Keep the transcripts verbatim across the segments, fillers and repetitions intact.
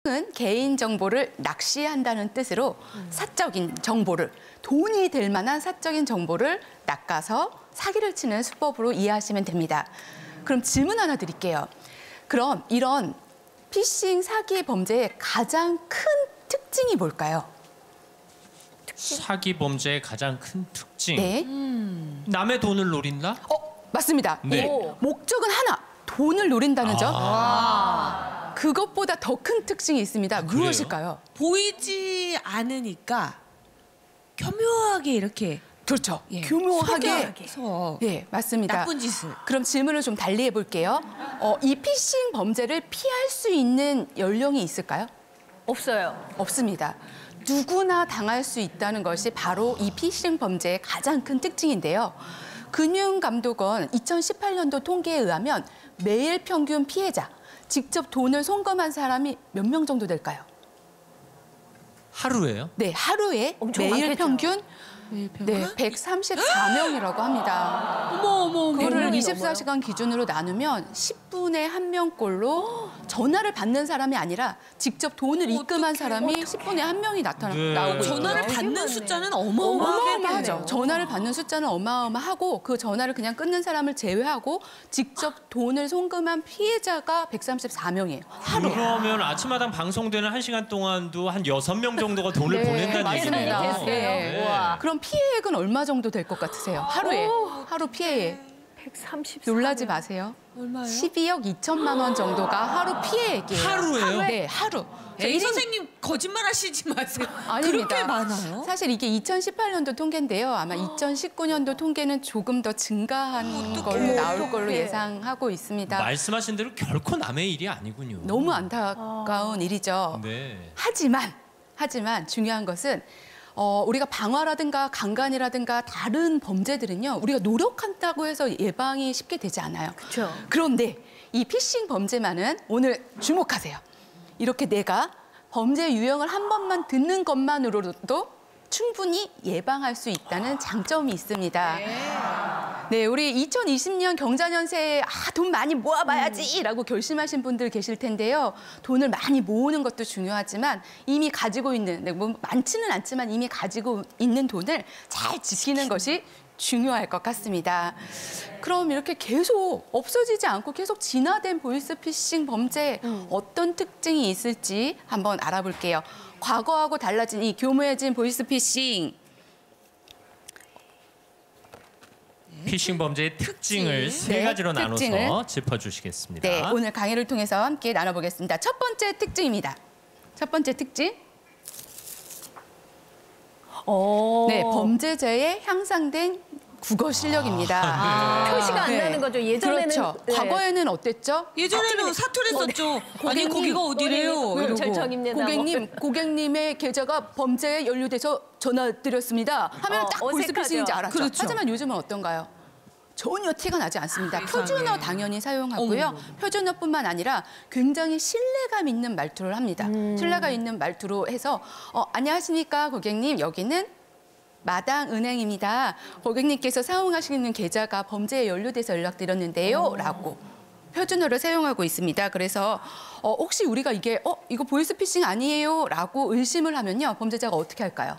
은 개인 정보를 낚시한다는 뜻으로 사적인 정보를, 돈이 될 만한 사적인 정보를 낚아서 사기를 치는 수법으로 이해하시면 됩니다. 그럼 질문 하나 드릴게요. 그럼 이런 피싱 사기 범죄의 가장 큰 특징이 뭘까요? 사기 범죄의 가장 큰 특징. 네. 음. 남의 돈을 노린다? 어, 맞습니다. 네. 오, 목적은 하나, 돈을 노린다는 점. 아. 그것보다 더 큰 특징이 있습니다. 아, 무엇일까요? 보이지 않으니까 교묘하게 이렇게 그렇죠. 예, 교묘하게. 해서 예, 맞습니다. 나쁜 짓을. 그럼 질문을 좀 달리 해볼게요. 어, 이 피싱 범죄를 피할 수 있는 연령이 있을까요? 없어요. 없습니다. 누구나 당할 수 있다는 것이 바로 이 피싱 범죄의 가장 큰 특징인데요. 금융감독원 이천십팔 년도 통계에 의하면 매일 평균 피해자, 직접 돈을 송금한 사람이 몇 명 정도 될까요? 하루에요? 네, 하루에 엄청 매일 많겠죠. 평균 매일 평균? 네, 백삼십사 명이라고 합니다. 어머 어머 어머. 그거를 명이 이십사 시간 기준으로 나누면 십 분에 한 명꼴로 전화를 받는 사람이 아니라 직접 돈을 입금한 사람이 십 분에 한 명이 나타나 네. 나오고 있어요. 전화를 되게 받는 많네. 숫자는 어마어마하겠네요. 어마어마하죠. 전화를 받는 숫자는 어마어마하고 그 전화를 그냥 끊는 사람을 제외하고 직접 돈을 송금한 피해자가 백삼십사 명이에요. 하루. 그러면 아침마당 방송되는 한 시간 동안도 한 여섯 명 정도가 돈을 네, 보낸다는 맞습니다. 얘기네요. 됐어요. 네. 우와. 그럼 피해액은 얼마 정도 될 것 같으세요? 하루에. 오. 하루 피해액. 백삼십사. 놀라지 마세요. 얼마요? 십이억 이천만 원 정도가 하루 피해액이에요. 하루예요? 네, 하루. 에이 선생님 거짓말 하시지 마세요. 아닙니다. 그렇게 많아요? 사실 이게 이천십팔 년도 통계인데요. 아마 이천십구 년도 통계는 조금 더 증가한 걸로 나올 걸로 어떡해. 예상하고 있습니다. 말씀하신 대로 결코 남의 일이 아니군요. 너무 안타까운 일이죠. 네. 하지만 하지만 중요한 것은 어, 우리가 방화라든가 강간이라든가 다른 범죄들은요. 우리가 노력한다고 해서 예방이 쉽게 되지 않아요. 그렇죠. 그런데 이 피싱 범죄만은 오늘 주목하세요. 이렇게 내가 범죄 유형을 한 번만 듣는 것만으로도 충분히 예방할 수 있다는 장점이 있습니다. 네, 우리 이천이십 년 경자년세에 아, 돈 많이 모아봐야지라고 결심하신 분들 계실 텐데요. 돈을 많이 모으는 것도 중요하지만 이미 가지고 있는, 네, 뭐 많지는 않지만 이미 가지고 있는 돈을 잘 지키는 것이 중요할 것 같습니다. 그럼 이렇게 계속 없어지지 않고 계속 진화된 보이스피싱 범죄 어떤 특징이 있을지 한번 알아볼게요. 과거하고 달라진 이 교묘해진 보이스피싱. 피싱 범죄의 특징을 특징. 세 네, 가지로 특징을. 나눠서 짚어주시겠습니다. 네, 오늘 강의를 통해서 함께 나눠보겠습니다. 첫 번째 특징입니다. 첫 번째 특징. 오. 네, 범죄자의 향상된 국어 실력입니다. 아, 표시가 안 네. 나는 거죠. 예전에는 그렇죠. 네. 과거에는 어땠죠? 예전에는 사투리 썼죠. 아니 고객님, 거기가 어디래요? 네, 이러고. 절정입니다. 고객님, 고객님의 계좌가 범죄에 연루돼서 전화 드렸습니다. 하면 어, 딱 어색하죠. 보이스피싱인지 알았죠. 그렇죠. 하지만 요즘은 어떤가요? 전혀 티가 나지 않습니다. 세상에. 표준어 당연히 사용하고요. 어머. 표준어뿐만 아니라 굉장히 신뢰감 있는 말투를 합니다. 음. 신뢰감 있는 말투로 해서 어, 안녕하십니까 고객님, 여기는 마당 은행입니다. 고객님께서 사용하시는 계좌가 범죄에 연루돼서 연락드렸는데요. 라고 표준어를 사용하고 있습니다. 그래서 어, 혹시 우리가 이게 어 이거 보이스피싱 아니에요? 라고 의심을 하면요. 범죄자가 어떻게 할까요?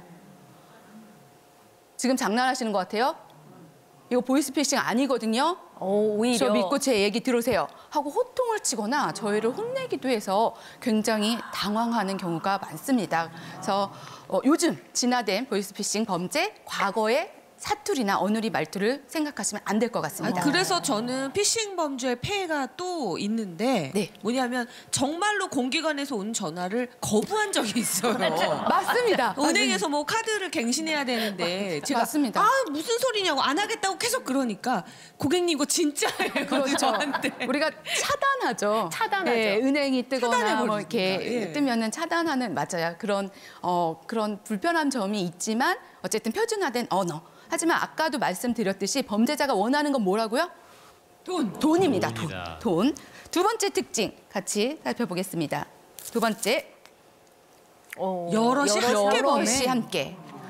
지금 장난하시는 것 같아요? 이거 보이스피싱 아니거든요. 오, 오히려. 저 믿고 제 얘기 들으세요. 하고 호통을 치거나 저희를 혼내기도 해서 굉장히 당황하는 경우가 많습니다. 그래서 어, 요즘 진화된 보이스피싱 범죄, 과거의 사투리나 어누리 말투를 생각하시면 안 될 것 아, 같습니다. 그래서 저는 피싱 범죄의 폐해가 또 있는데 네. 뭐냐면 정말로 공기관에서 온 전화를 거부한 적이 있어요. 맞습니다. 은행에서 뭐 카드를 갱신해야 되는데 제가 맞습니다. 아 무슨 소리냐고 안 하겠다고 계속 그러니까 고객님 이거 진짜예요. 그렇죠. 저한테. 우리가 차단하죠. 차단하죠. 네, 은행이 뜨거나 차단해버립니다. 뭐 이렇게 예. 뜨면은 차단하는 맞아요. 그런 어 그런 불편한 점이 있지만 어쨌든 표준화된 언어. 하지만 아까도 말씀드렸듯이 범죄자가 원하는 건 뭐라고요? 돈. 돈입니다. 돈이다. 돈. 돈. 두 번째 특징 같이 살펴보겠습니다. 두 번째. 어, 여럿이 함께 범해. 여럿이 함께.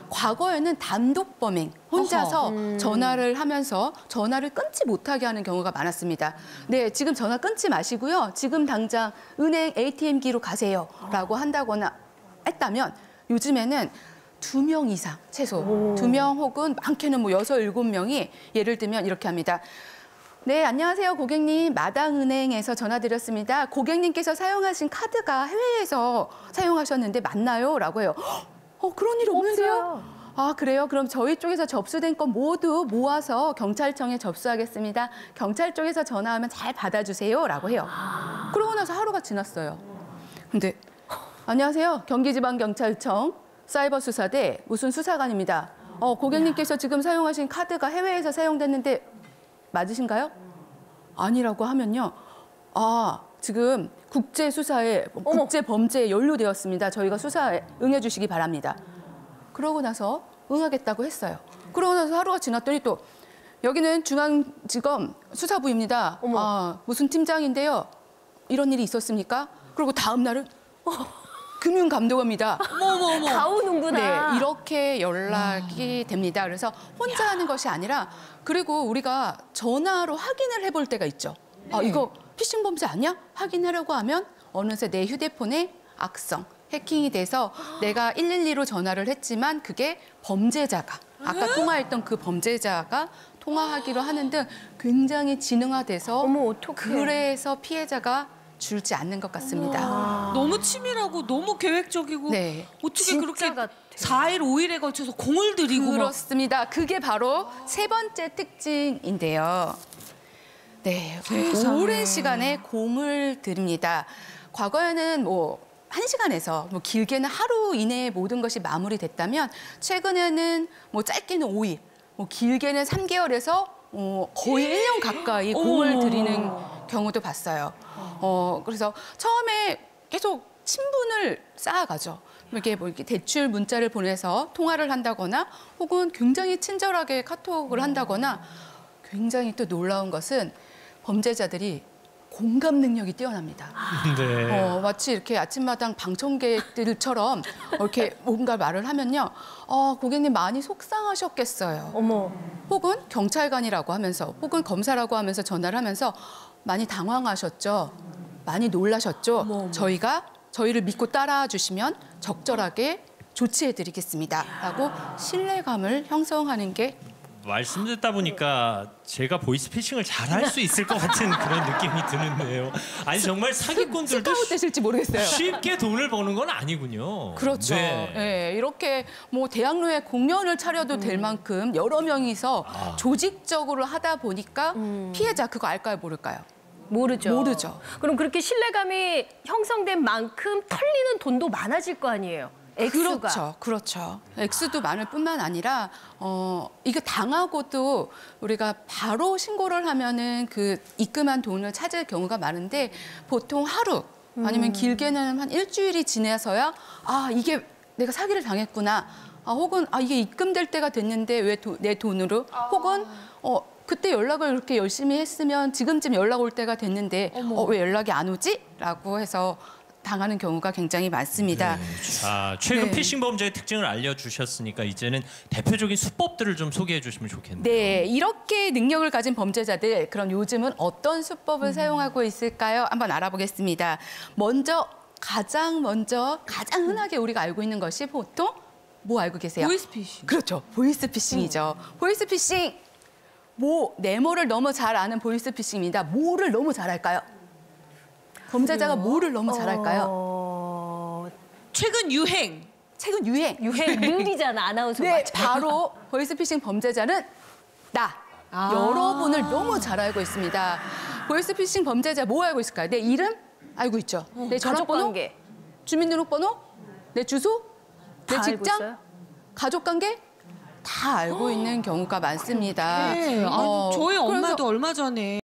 과거에는 단독 범행, 혼자서 전화를 하면서 전화를 끊지 못하게 하는 경우가 많았습니다. 네, 지금 전화 끊지 마시고요. 지금 당장 은행 에이티엠기로 가세요라고 한다거나 했다면 요즘에는 두 명 이상 최소 두 명 혹은 많게는 뭐 여섯 일곱 명이 예를 들면 이렇게 합니다. 네, 안녕하세요, 고객님. 마당은행에서 전화드렸습니다. 고객님께서 사용하신 카드가 해외에서 사용하셨는데 맞나요? 라고 해요. 어, 그런 일 없는데요? 없어요. 아, 그래요? 그럼 저희 쪽에서 접수된 건 모두 모아서 경찰청에 접수하겠습니다. 경찰 쪽에서 전화하면 잘 받아주세요. 라고 해요. 그러고 나서 하루가 지났어요. 근데 안녕하세요, 경기지방경찰청 사이버수사대 무슨 수사관입니다. 어, 고객님께서 지금 사용하신 카드가 해외에서 사용됐는데 맞으신가요? 아니라고 하면요. 아, 지금 국제 수사에 국제 범죄에 연루되었습니다. 저희가 수사에 응해 주시기 바랍니다. 그러고 나서 응하겠다고 했어요. 그러고 나서 하루가 지났더니 또 여기는 중앙지검 수사부입니다. 아, 무슨 팀장인데요. 이런 일이 있었습니까? 그리고 다음 날은 금융감독원입니다. 어머머머. 다 오는구나. 네, 이렇게 연락이 됩니다. 그래서 혼자 하는 것이 아니라 그리고 우리가 전화로 확인을 해볼 때가 있죠. 아, 이거 피싱 범죄 아니야? 확인하려고 하면 어느새 내 휴대폰에 악성, 해킹이 돼서 내가 일일이로 전화를 했지만 그게 범죄자가, 아까 통화했던 그 범죄자가 통화하기로 하는 등 굉장히 지능화돼서 어머, 어떡해. 그래서 피해자가 줄지 않는 것 같습니다. 너무 치밀하고 너무 계획적이고 네. 어떻게 진짜 그렇게 같아. 사 일, 오 일에 걸쳐서 공을 들이고 막 그렇습니다. 그게 바로 세 번째 특징인데요. 네, 세상에. 오랜 시간에 공을 들입니다. 과거에는 뭐 한 시간에서 뭐 길게는 하루 이내에 모든 것이 마무리됐다면 최근에는 뭐 짧게는 오 일, 뭐 길게는 삼 개월에서 어, 거의 일 년 가까이 공을 어머. 들이는 경우도 봤어요. 어, 그래서 처음에 계속 친분을 쌓아가죠. 이렇게 뭐 이렇게 대출 문자를 보내서 통화를 한다거나 혹은 굉장히 친절하게 카톡을 한다거나 굉장히 또 놀라운 것은 범죄자들이 공감 능력이 뛰어납니다. 네. 어, 마치 이렇게 아침마당 방청객들처럼 이렇게 뭔가 말을 하면요. 어, 고객님 많이 속상하셨겠어요. 어머. 혹은 경찰관이라고 하면서 혹은 검사라고 하면서 전화를 하면서 많이 당황하셨죠. 많이 놀라셨죠. 어머, 어머. 저희가 저희를 믿고 따라와 주시면 적절하게 조치해드리겠습니다. 라고 신뢰감을 형성하는 게 말씀 듣다 보니까 제가 보이스피싱을 잘할 수 있을 것 같은 그런 느낌이 드는데요. 아니 정말 사기꾼들도 스카우트 되실지 모르겠어요. 쉽게 돈을 버는 건 아니군요. 그렇죠. 네. 예, 이렇게 뭐 대학로에 공연을 차려도 될 만큼 여러 명이서 아. 조직적으로 하다 보니까 피해자 그거 알까요, 모를까요? 모르죠. 모르죠. 그럼 그렇게 신뢰감이 형성된 만큼 털리는 돈도 많아질 거 아니에요. 액수가. 그렇죠, 그렇죠. 액수도 많을 뿐만 아니라 어 이거 당하고도 우리가 바로 신고를 하면은 그 입금한 돈을 찾을 경우가 많은데 보통 하루 아니면 길게는 한 일주일이 지나서야 아 이게 내가 사기를 당했구나. 아 혹은 아 이게 입금될 때가 됐는데 왜 내 돈으로 혹은 어 그때 연락을 이렇게 열심히 했으면 지금쯤 연락 올 때가 됐는데 어, 왜 연락이 안 오지?라고 해서 당하는 경우가 굉장히 많습니다. 자, 최근 네. 피싱 범죄의 특징을 알려주셨으니까 이제는 대표적인 수법들을 좀 소개해 주시면 좋겠네요. 네, 이렇게 능력을 가진 범죄자들, 그럼 요즘은 어떤 수법을 사용하고 있을까요? 한번 알아보겠습니다. 먼저, 가장 먼저, 가장 흔하게 우리가 알고 있는 것이 보통 뭐 알고 계세요? 보이스피싱. 그렇죠, 보이스피싱이죠. 보이스피싱, 뭐, 네모를 너무 잘 아는 보이스피싱입니다. 뭐를 너무 잘할까요? 범죄자가 뭐를 너무 잘할까요? 어... 최근 유행. 최근 유행. 유행 느리잖아, 아나운서. 네, 맞아. 바로 보이스피싱 범죄자는 나. 아. 여러분을 너무 잘 알고 있습니다. 보이스피싱 범죄자 뭐 알고 있을까요? 내 이름 알고 있죠. 내 전화번호, 가족관계. 주민등록번호, 내 주소, 내 다 알고 직장, 있어요? 가족관계 다 알고 있는 경우가 많습니다. 네. 아니, 어, 저희 그래서 엄마도 얼마 전에